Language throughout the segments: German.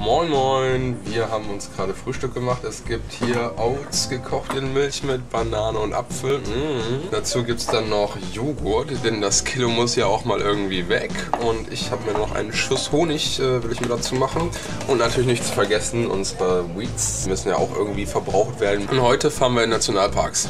Moin Moin, wir haben uns gerade Frühstück gemacht. Es gibt hier Oats gekocht in Milch mit Banane und Apfel. Dazu gibt es dann noch Joghurt, denn das Kilo muss ja auch mal irgendwie weg. Und ich habe mir noch einen Schuss Honig, will ich mir dazu machen. Und natürlich nicht zu vergessen, unsere Weeds müssen ja auch irgendwie verbraucht werden. Und heute fahren wir in Nationalparks.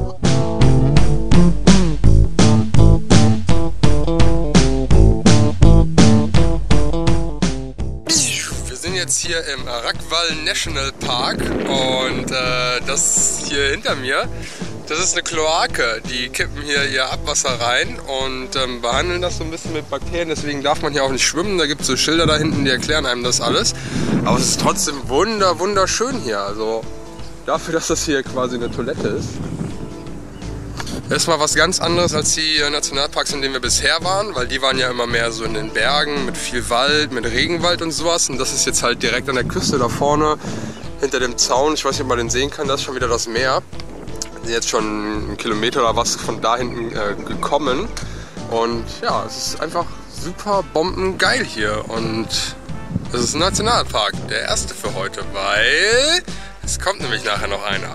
Jetzt hier im Arakwal National Park und das hier hinter mir, das ist eine Kloake. Die kippen hier ihr Abwasser rein und behandeln das so ein bisschen mit Bakterien, deswegen darf man hier auch nicht schwimmen. Da gibt es so Schilder da hinten, die erklären einem das alles. Aber es ist trotzdem wunderschön hier. Also dafür, dass das hier quasi eine Toilette ist. Das ist mal was ganz anderes als die Nationalparks, in denen wir bisher waren, weil die waren ja immer mehr so in den Bergen mit viel Wald, mit Regenwald und sowas. Und das ist jetzt halt direkt an der Küste da vorne, hinter dem Zaun. Ich weiß nicht, ob man den sehen kann, da ist schon wieder das Meer. Wir sind jetzt schon einen Kilometer oder was von da hinten gekommen. Und ja, es ist einfach super bombengeil hier. Und es ist ein Nationalpark, der erste für heute, weil es kommt nämlich nachher noch einer.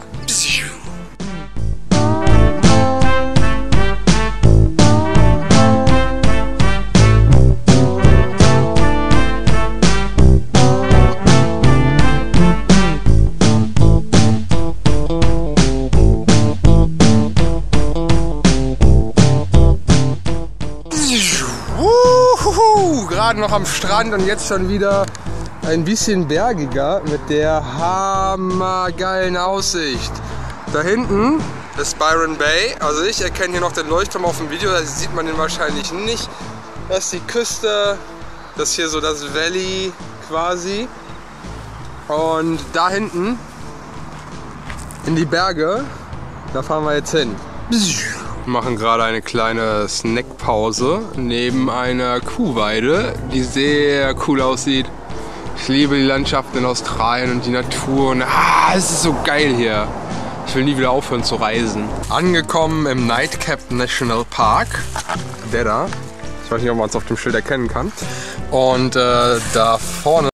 Gerade noch am Strand und jetzt schon wieder ein bisschen bergiger mit der hammergeilen Aussicht. Da hinten ist Byron Bay, also ich erkenne hier noch den Leuchtturm auf dem Video, da sieht man den wahrscheinlich nicht. Das ist die Küste, das ist hier so das Valley quasi. Und da hinten in die Berge, da fahren wir jetzt hin. Wir machen gerade eine kleine Snackpause neben einer Kuhweide, die sehr cool aussieht. Ich liebe die Landschaften in Australien und die Natur und es ist so geil hier. Ich will nie wieder aufhören zu reisen. Angekommen im Nightcap National Park, der da. Ich weiß nicht, ob man es auf dem Schild erkennen kann. Und da vorne